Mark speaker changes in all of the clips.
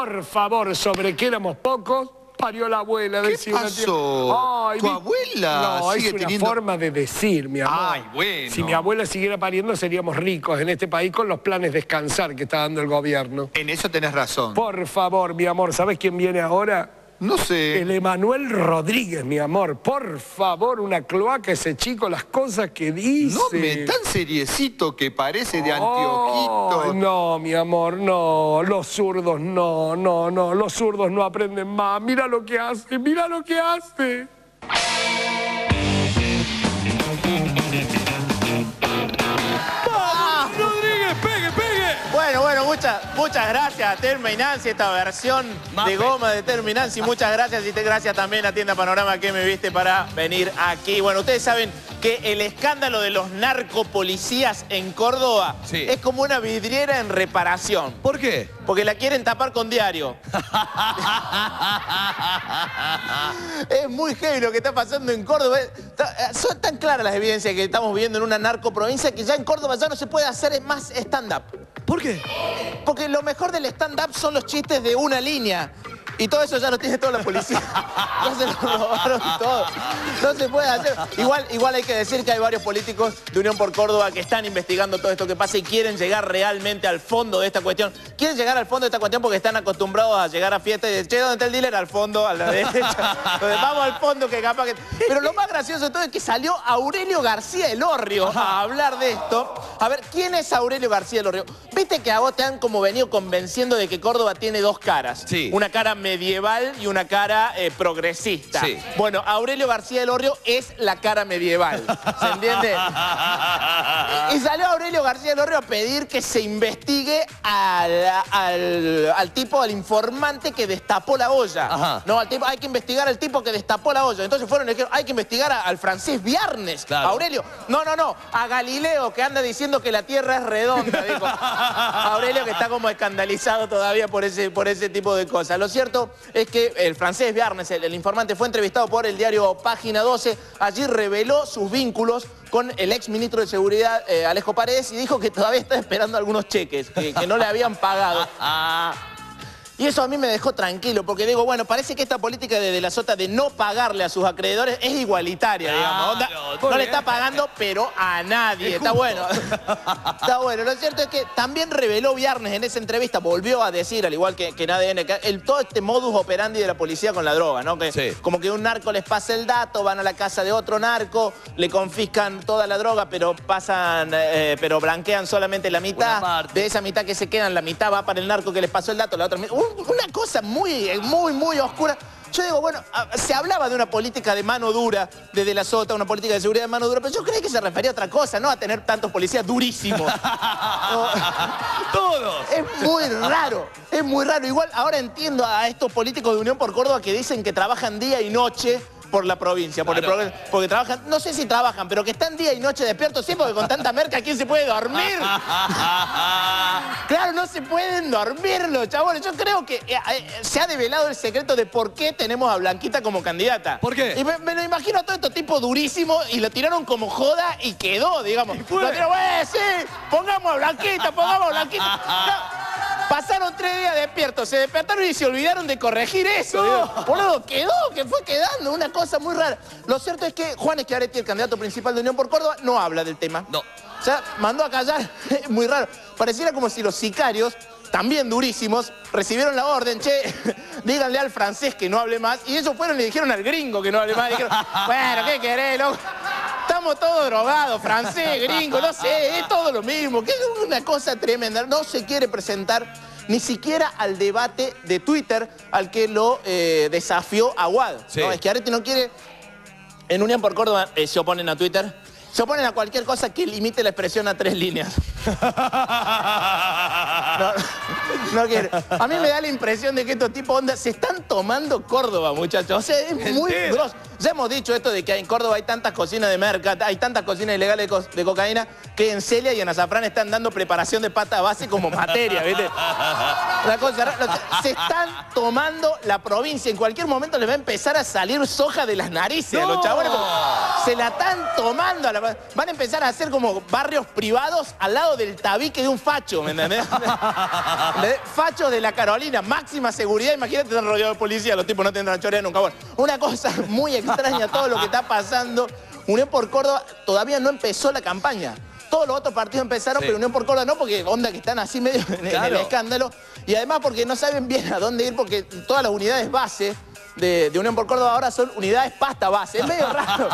Speaker 1: Por favor, sobre que éramos pocos, parió la abuela.
Speaker 2: ¿Qué pasó?
Speaker 1: Ay,
Speaker 2: ¿Tu abuela
Speaker 1: no,
Speaker 2: sigue
Speaker 1: es una
Speaker 2: teniendo...?
Speaker 1: forma de decir, mi amor.
Speaker 2: Ay, bueno.
Speaker 1: Si mi abuela siguiera pariendo, seríamos ricos en este país con los planes de descansar que está dando el gobierno.
Speaker 2: En eso tenés razón.
Speaker 1: Por favor, mi amor, ¿sabes quién viene ahora?
Speaker 2: No sé.
Speaker 1: El Emanuel Rodríguez, mi amor. Por favor, una cloaca ese chico, las cosas que dice.
Speaker 2: No me tan seriecito que parece de
Speaker 1: Oh,
Speaker 2: Antioquito.
Speaker 1: no, mi amor, no. Los zurdos, no. Los zurdos no aprenden más. Mira lo que hace, mira lo que hace. ¡Vamos, Rodríguez! ¡Pegue, pegue!
Speaker 3: Bueno, muchas gracias a Telma y Nancy, esta versión de goma de Telma y Nancy. Muchas gracias y gracias también a Tienda Panorama que me viste para venir aquí. Bueno, ustedes saben que el escándalo de los narcopolicías en Córdoba es como una vidriera en reparación.
Speaker 4: ¿Por qué?
Speaker 3: Porque la quieren tapar con diario. Es muy heavy lo que está pasando en Córdoba. Son tan claras las evidencias que estamos viendo en una narcoprovincia que ya en Córdoba ya no se puede hacer más stand-up.
Speaker 4: ¿Por qué?
Speaker 3: Porque lo mejor del stand-up son los chistes de una línea. Y todo eso ya lo tiene toda la policía. Ya se lo robaron todo. No se puede hacer. Igual hay que decir que hay varios políticos de Unión por Córdoba que están investigando todo esto que pasa y quieren llegar realmente al fondo de esta cuestión. Quieren llegar al fondo de esta cuestión porque están acostumbrados a llegar a fiestas y decir, che, ¿dónde está el dealer? Al fondo, a la derecha. Entonces, vamos al fondo que capaz que... Pero lo más gracioso de todo es que salió Aurelio García Elorrio a hablar de esto. A ver, ¿quién es Aurelio García Elorrio? Viste que a vos te han como venido convenciendo de que Córdoba tiene dos caras.
Speaker 4: Sí.
Speaker 3: Una cara medieval y una cara progresista.
Speaker 4: Sí.
Speaker 3: Bueno, Aurelio García Elorrio es la cara medieval. ¿Se entiende? Y salió Aurelio García Elorrio a pedir que se investigue al tipo, al informante que destapó la olla.
Speaker 4: Ajá.
Speaker 3: No, al tipo, hay que investigar al tipo que destapó la olla. Entonces fueron y dijeron, hay que investigar al francés Viarnes.
Speaker 4: Claro.
Speaker 3: Aurelio, no, a Galileo que anda diciendo que la Tierra es redonda, dijo. Aurelio que está como escandalizado todavía por ese tipo de cosas. Lo cierto es que el francés Viarnes, el informante, fue entrevistado por el diario Página 12. Allí reveló sus vínculos con el ex ministro de Seguridad, Alejo Paredes, y dijo que todavía está esperando algunos cheques, que no le habían pagado. Y eso a mí me dejó tranquilo, porque digo, bueno, parece que esta política de la Sota de no pagarle a sus acreedores es igualitaria, digamos. Onda, no le está pagando, pero a nadie. Está bueno. Está bueno. Lo cierto es que también reveló Viarnes en esa entrevista, volvió a decir, al igual que en ADN, todo este modus operandi de la policía con la droga, ¿no? Que como que un narco les pasa el dato, van a la casa de otro narco, le confiscan toda la droga, pero blanquean solamente la mitad. De esa mitad que se quedan, la mitad va para el narco que les pasó el dato, la otra mitad. Una cosa muy oscura. Yo digo, bueno, se hablaba de una política de mano dura desde la Sota, una política de seguridad de mano dura, pero yo creí que se refería a otra cosa, no a tener tantos policías durísimos. No.
Speaker 4: ¡Todos!
Speaker 3: Es muy raro. Igual ahora entiendo a estos políticos de Unión por Córdoba que dicen que trabajan día y noche por la provincia,
Speaker 4: Claro.
Speaker 3: porque trabajan, no sé si trabajan, pero que están día y noche despiertos, sí, porque con tanta merca, ¿quién se puede dormir? Claro, no se pueden dormir los chabones. Yo creo que se ha develado el secreto de por qué tenemos a Blanquita como candidata.
Speaker 4: ¿Por qué?
Speaker 3: Y me lo imagino a todo estos tipos durísimos y lo tiraron como joda y quedó, digamos. Lo tiraron, sí, pongamos a Blanquita. No. Pasaron 3 días despiertos, se despertaron y se olvidaron de corregir eso. No. Boludo, que fue quedando, una cosa muy rara. Lo cierto es que Juan Schiaretti, el candidato principal de Unión por Córdoba, no habla del tema.
Speaker 4: No.
Speaker 3: O sea, mandó a callar, muy raro. Pareciera como si los sicarios, también durísimos, recibieron la orden, che, díganle al francés que no hable más. Y ellos fueron y le dijeron al gringo que no hable más. Dijeron, bueno, ¿qué querés, loco? Estamos todos drogados, francés, gringo, no sé, es todo lo mismo. Que es una cosa tremenda. No se quiere presentar ni siquiera al debate de Twitter al que lo desafió Aguad.
Speaker 4: Sí.
Speaker 3: ¿No? Schiaretti no quiere. En Unión por Córdoba se oponen a Twitter. Se oponen a cualquier cosa que limite la expresión a 3 líneas. No quiere. A mí me da la impresión de que estos tipos onda se están tomando Córdoba, muchachos. O sea, es muy grosso. Ya hemos dicho esto de que en Córdoba hay tantas cocinas de merca, hay tantas cocinas ilegales de cocaína, que en Celia y en Azafrán están dando preparación de pata base como materia, ¿viste? Una cosa rara. Se están tomando la provincia. En cualquier momento les va a empezar a salir soja de las narices a los chabones. Se la están tomando a la van a empezar a hacer como barrios privados al lado del tabique de un facho, ¿me entendés? Fachos de la Carolina, máxima seguridad. Imagínate, están rodeados de policía, los tipos no tendrán chorea nunca. Bueno, una cosa muy extraña todo lo que está pasando. Unión por Córdoba todavía no empezó la campaña. Todos los otros partidos empezaron, pero Unión por Córdoba no, porque onda que están así medio en el escándalo. Y además porque no saben bien a dónde ir, porque todas las unidades base de Unión por Córdoba ahora son unidades pasta base. Es medio raro.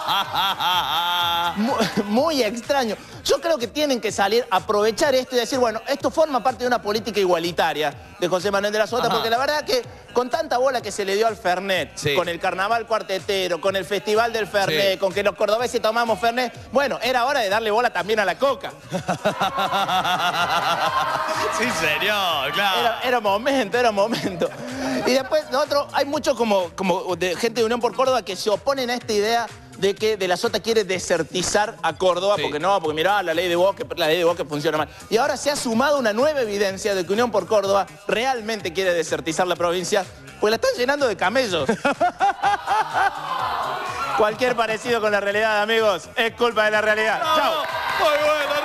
Speaker 3: Muy extraño. Yo creo que tienen que salir a aprovechar esto y decir, bueno, esto forma parte de una política igualitaria de José Manuel de la Sota, porque la verdad que con tanta bola que se le dio al Fernet, con el carnaval cuartetero, con el festival del Fernet, con que los cordobeses tomamos Fernet, bueno, era hora de darle bola también a la coca.
Speaker 4: Sí, señor, claro.
Speaker 3: Era momento. Y después, lo otro, hay mucho como de gente de Unión por Córdoba que se oponen a esta idea de que De la Sota quiere desertizar a Córdoba, porque mirá, la ley de Bosque funciona mal. Y ahora se ha sumado una nueva evidencia de que Unión por Córdoba realmente quiere desertizar la provincia, pues la están llenando de camellos. Cualquier parecido con la realidad, amigos, es culpa de la realidad. ¡Chao!
Speaker 4: Muy bueno.